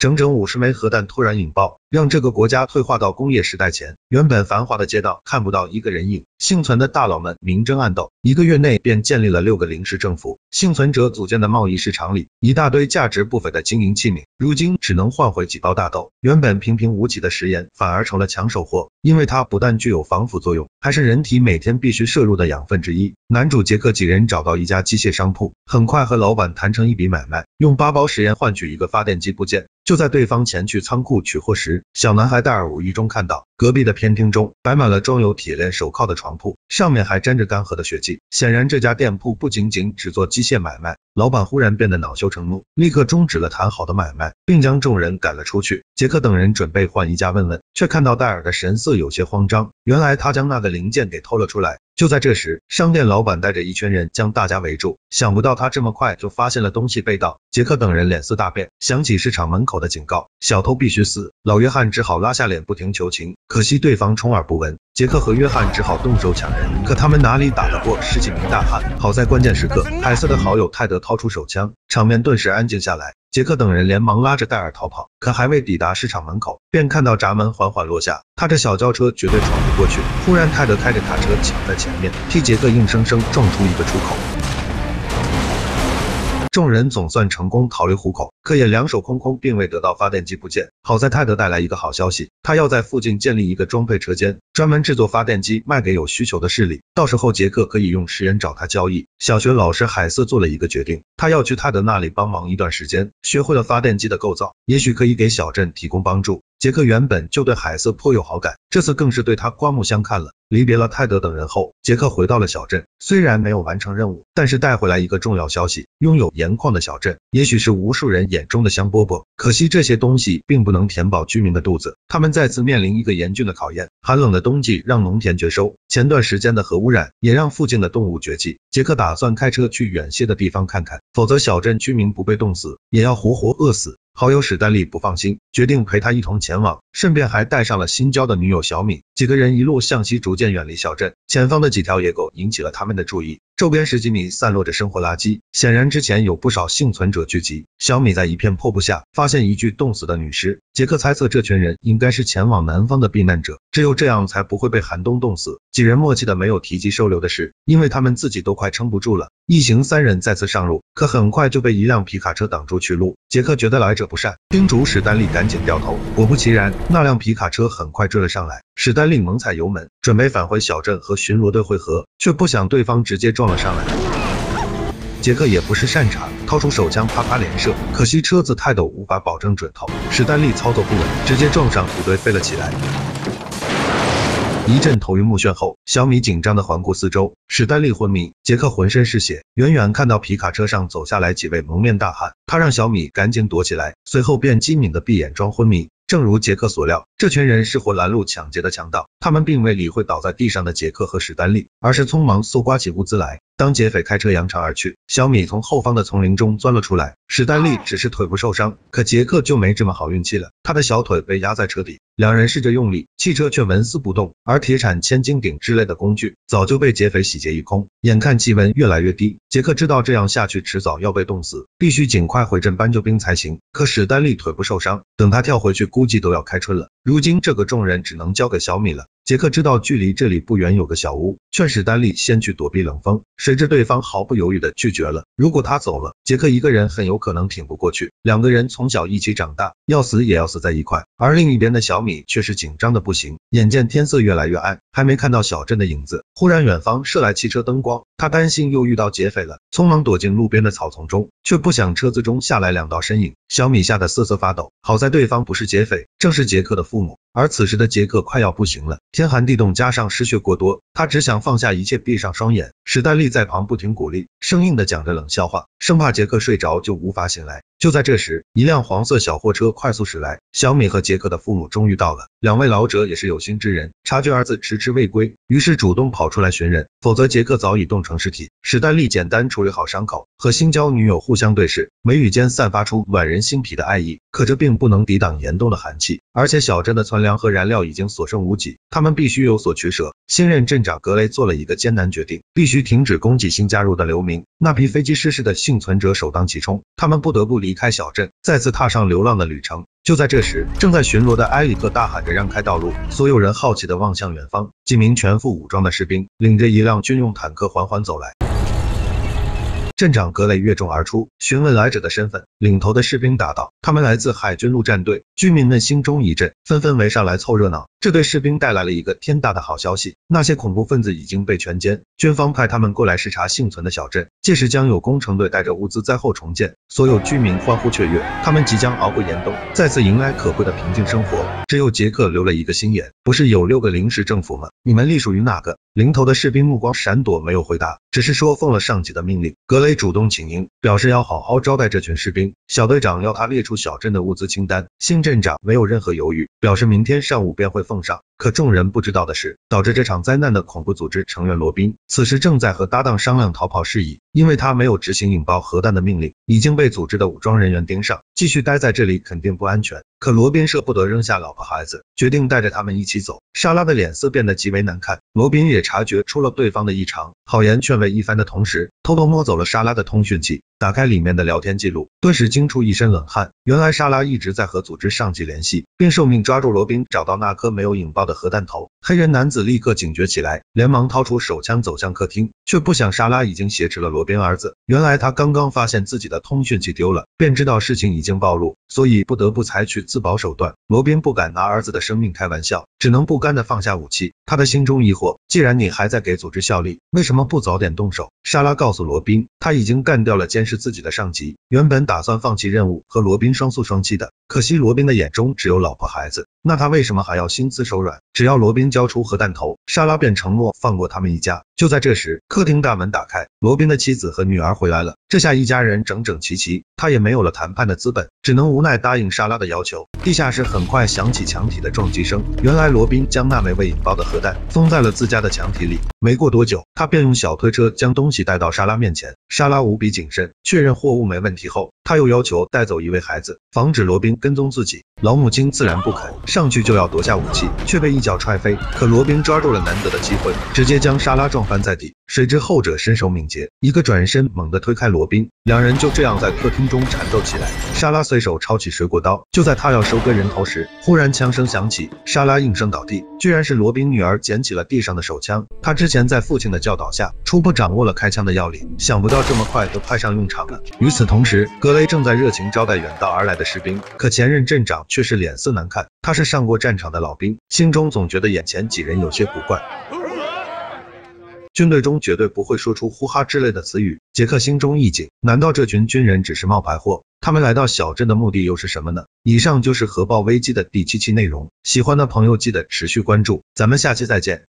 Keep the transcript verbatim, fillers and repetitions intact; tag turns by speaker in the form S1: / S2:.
S1: 整整五十枚核弹突然引爆，让这个国家退化到工业时代前。原本繁华的街道看不到一个人影，幸存的大佬们明争暗斗，一个月内便建立了六个临时政府。幸存者组建的贸易市场里，一大堆价值不菲的金银器皿，如今只能换回几包大豆。原本平平无奇的食盐反而成了抢手货，因为它不但具有防腐作用，还是人体每天必须摄入的养分之一。男主杰克几人找到一家机械商铺，很快和老板谈成一笔买卖，用八包食盐换取一个发电机部件。就在对方前去仓库取货时，小男孩戴尔无意中看到隔壁的偏厅中摆满了装有铁链手铐的床铺，上面还沾着干涸的血迹。显然这家店铺不仅仅只做机械买卖。老板忽然变得恼羞成怒，立刻终止了谈好的买卖，并将众人赶了出去。杰克等人准备换一家问问，却看到戴尔的神色有些慌张，原来他将那个零件给偷了出来。就在这时，商店老板带着一群人将大家围住，想不到他这么快就发现了东西被盗。杰克等人脸色大变，想起市场门口的警告，小偷必须死。老约翰只好拉下脸不停求情，可惜对方充耳不闻。杰克和约翰只好动手抢人，可他们哪里打得过十几名大汉？好在关键时刻，海瑟的好友泰德掏出手枪，场面顿时安静下来。杰克等人连忙拉着戴尔逃跑，可还未抵达市场门口，便看到闸门缓缓落下，他这小轿车绝对闯不过去。忽然泰德开着卡车抢在前面，替杰克硬生生撞出一个出口。众人总算成功逃离虎口，可也两手空空，并未得到发电机部件。好在泰德带来一个好消息，他要在附近建立一个装配车间，专门制作发电机卖给有需求的势力，到时候杰克可以用食盐找他交易。小学老师海瑟做了一个决定，他要去泰德那里帮忙一段时间，学会了发电机的构造，也许可以给小镇提供帮助。杰克原本就对海瑟颇有好感，这次更是对他刮目相看了。离别了泰德等人后，杰克回到了小镇，虽然没有完成任务，但是带回来一个重要消息，拥有盐矿的小镇也许是无数人眼中的香饽饽，可惜这些东西并不能填饱居民的肚子，他们再次面临一个严峻的考验。寒冷的冬季让农田绝收，前段时间的核污染也让附近的动物绝迹。杰克打算开车去远些的地方看看，否则小镇居民不被冻死，也要活活饿死。好友史丹利不放心，决定陪他一同前往，顺便还带上了新交的女友小米。几个人一路向西，逐渐远离小镇，前方的几条野狗引起了他们的注意，周边十几米散落着生活垃圾，显然之前有不少幸存者聚集。小米在一片破布下发现一具冻死的女尸，杰克猜测这群人应该是前往南方的避难者，只有这样才不会被寒冬冻死。几人默契的没有提及收留的事，因为他们自己都快撑不住了。一行三人再次上路，可很快就被一辆皮卡车挡住去路。杰克觉得来者不善，叮嘱史丹利赶紧掉头。果不其然，那辆皮卡车很快追了上来。史丹利猛踩油门，准备返回小镇和巡逻队会合，却不想对方直接撞了上来。杰克也不是善茬，掏出手枪啪啪连射，可惜车子太陡，无法保证准头。史丹利操作不稳，直接撞上土堆飞了起来。一阵头晕目眩后，小米紧张的环顾四周，史丹利昏迷，杰克浑身是血，远远看到皮卡车上走下来几位蒙面大汉，他让小米赶紧躲起来，随后便机敏的闭眼装昏迷。正如杰克所料，这群人是或拦路抢劫的强盗，他们并未理会倒在地上的杰克和史丹利，而是匆忙搜刮起物资来。当劫匪开车扬长而去，小米从后方的丛林中钻了出来，史丹利只是腿部受伤，可杰克就没这么好运气了，他的小腿被压在车底，两人试着用力，汽车却纹丝不动，而铁铲、千斤顶之类的工具早就被劫匪洗劫一空。眼看气温越来越低，杰克知道这样下去迟早要被冻死，必须尽快回镇搬救兵才行。可史丹利腿部受伤，等他跳回去估计都要开春了，如今这个重任只能交给小米了。杰克知道距离这里不远有个小屋，劝史丹利先去躲避冷风，谁知对方毫不犹豫地拒绝了。如果他走了，杰克一个人很有可能挺不过去。两个人从小一起长大，要死也要死在一块。而另一边的小米却是紧张的不行，眼见天色越来越暗，还没看到小镇的影子，忽然远方射来汽车灯光，他担心又遇到劫匪了，匆忙躲进路边的草丛中，却不想车子中下来两道身影，小米吓得瑟瑟发抖。好在对方不是劫匪，正是杰克的父母。而此时的杰克快要不行了，天寒地冻加上失血过多，他只想放下一切闭上双眼。史丹利在旁不停鼓励，生硬的讲着冷笑话，生怕杰克睡着就无法醒来。就在这时，一辆黄色小货车快速驶来，小米和杰克的父母终于到了。两位老者也是有心之人，察觉儿子迟迟未归，于是主动跑出来寻人，否则杰克早已冻成尸体。史丹利简单处理好伤口，和新交女友互相对视，眉宇间散发出暖人心脾的爱意，可这并不能抵挡严冬的寒气，而且小镇的存粮和燃料已经所剩无几，他们必须有所取舍。新任镇长格雷做了一个艰难决定，必须停止供给新加入的流民，那批飞机失事的幸存者首当其冲，他们不得不离开小镇，再次踏上流浪的旅程。 就在这时，正在巡逻的埃里克大喊着让开道路，所有人好奇地望向远方，几名全副武装的士兵领着一辆军用坦克缓缓走来。镇长格雷跃众而出，询问来者的身份。领头的士兵答道：“他们来自海军陆战队。”居民们心中一震，纷纷围上来凑热闹。这对士兵带来了一个天大的好消息，那些恐怖分子已经被全歼，军方派他们过来视察幸存的小镇，届时将有工程队带着物资灾后重建。所有居民欢呼雀跃，他们即将熬过严冬，再次迎来可贵的平静生活。只有杰克留了一个心眼，不是有六个临时政府吗？你们隶属于哪个？领头的士兵目光闪躲，没有回答，只是说奉了上级的命令。格雷主动请缨，表示要好好招待这群士兵。小队长要他列出小镇的物资清单，新镇长没有任何犹豫，表示明天上午便会奉上。可众人不知道的是，导致这场灾难的恐怖组织成员罗宾，此时正在和搭档商量逃跑事宜，因为他没有执行引爆核弹的命令，已经被组织的武装人员盯上，继续待在这里肯定不安全。可罗宾舍不得扔下老婆孩子，决定带着他们一起走。莎拉的脸色变得极为难看，罗宾也察觉出了对方的异常，好言劝慰一番的同时，偷偷摸走了莎拉的通讯器，打开里面的聊天记录，顿时惊出一身冷汗。原来莎拉一直在和组织上级联系，并受命抓住罗宾，找到那颗没有引爆的核弹头。黑人男子立刻警觉起来，连忙掏出手枪走向客厅，却不想莎拉已经挟持了罗宾儿子。原来他刚刚发现自己的通讯器丢了，便知道事情已经暴露，所以不得不采取自保手段。罗宾不敢拿儿子的生命开玩笑，只能不甘地放下武器。他的心中疑惑，既然你还在给组织效力，为什么不早点动手？莎拉告诉罗宾，他已经干掉了监视自己的上级，原本打算放弃任务，和罗宾双宿双栖的，可惜罗宾的眼中只有老婆孩子，那他为什么还要心慈手软？只要罗宾交出核弹头，莎拉便承诺放过他们一家。就在这时，客厅大门打开，罗宾的妻子和女儿回来了，这下一家人整整齐齐，他也没有了谈判的资本，只能无奈答应莎拉的要求。地下室很快响起墙体的撞击声，原来罗宾将那枚未引爆的核弹封在了自家的墙体里。没过多久，他便用小推车将东西带到莎拉面前。莎拉无比谨慎，确认货物没问题后，他又要求带走一位孩子，防止罗宾跟踪自己。老母亲自然不肯，上去就要夺下武器，却被一脚踹飞。可罗宾抓住了难得的机会，直接将莎拉撞翻在地。谁知后者身手敏捷，一个转身猛地推开罗宾，两人就这样在客厅中缠斗起来。莎拉随手抄起水果刀，就在他要收割人头时，忽然枪声响起，莎拉应声倒地，居然是罗宾女儿捡起了地上的手枪。她之前在父亲的教导下，初步掌握了开枪的要领，想不到这么快就派上用场了。与此同时，格雷正在热情招待远道而来的士兵，可前任镇长却是脸色难看，他是上过战场的老兵，心中总觉得眼前几人有些古怪。军队中绝对不会说出呼哈之类的词语，杰克心中一紧，难道这群军人只是冒牌货？他们来到小镇的目的又是什么呢？以上就是核爆危机的第七期内容，喜欢的朋友记得持续关注，咱们下期再见。